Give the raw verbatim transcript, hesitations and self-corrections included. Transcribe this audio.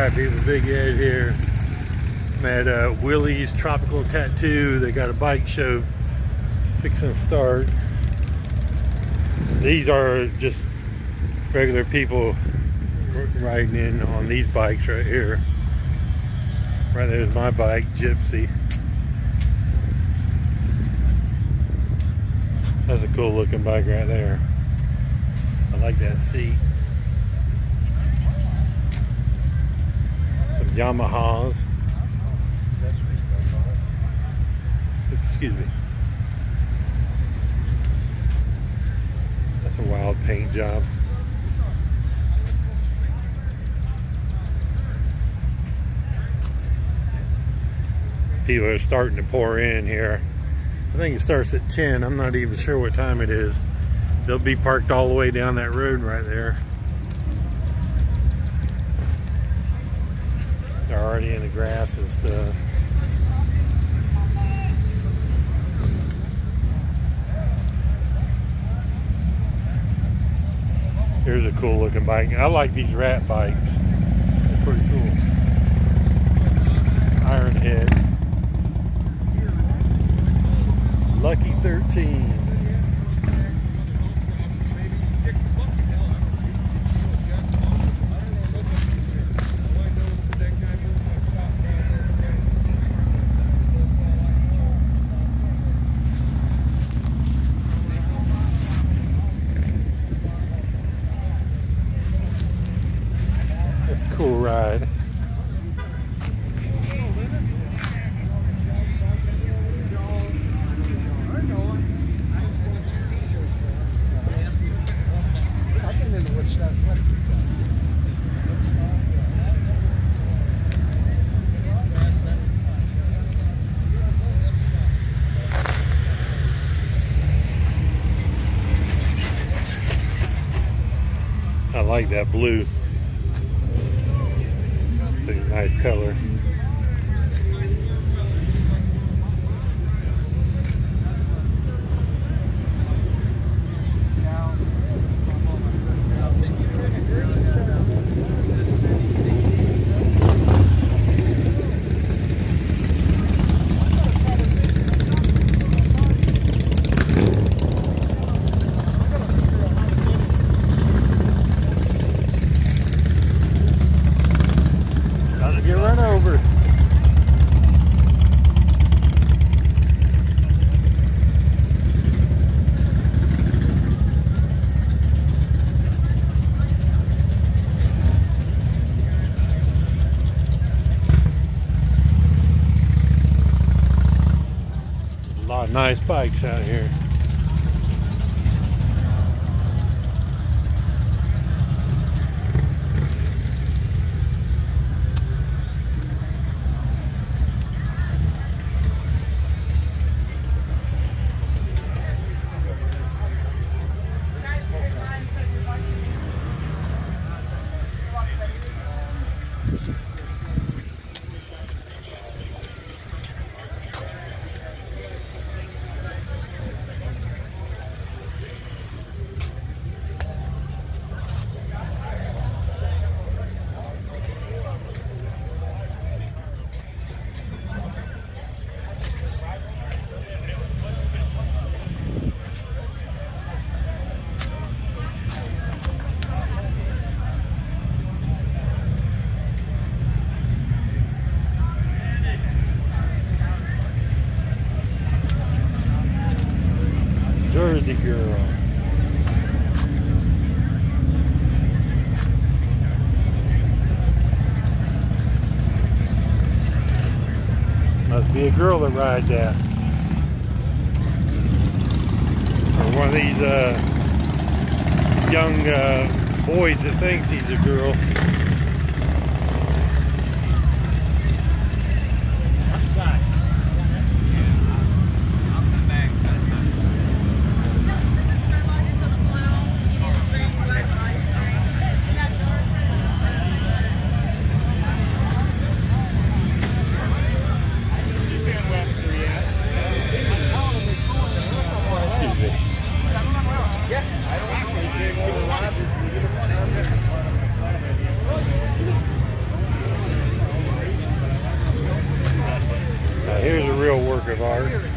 Alright people, Big Ed here. I'm at uh, Willie's Tropical Tattoo. They got a bike show fixing to start. These are just regular people riding in on these bikes right here. Right there's my bike, Gypsy. That's a cool looking bike right there. I like that seat. Some Yamahas. Excuse me. That's a wild paint job. People are starting to pour in here. I think it starts at ten. I'm not even sure what time it is. They'll be parked all the way down that road right there. They're already in the grass and stuff. Here's a cool looking bike. I like these rat bikes. They're pretty cool. Iron Head. Lucky thirteen. That's a cool ride. I like that blue. It's a nice color. Over. A lot of nice bikes out here. Jersey girl. Must be a girl that rides that. Or one of these uh, young uh, boys that thinks he's a girl. park.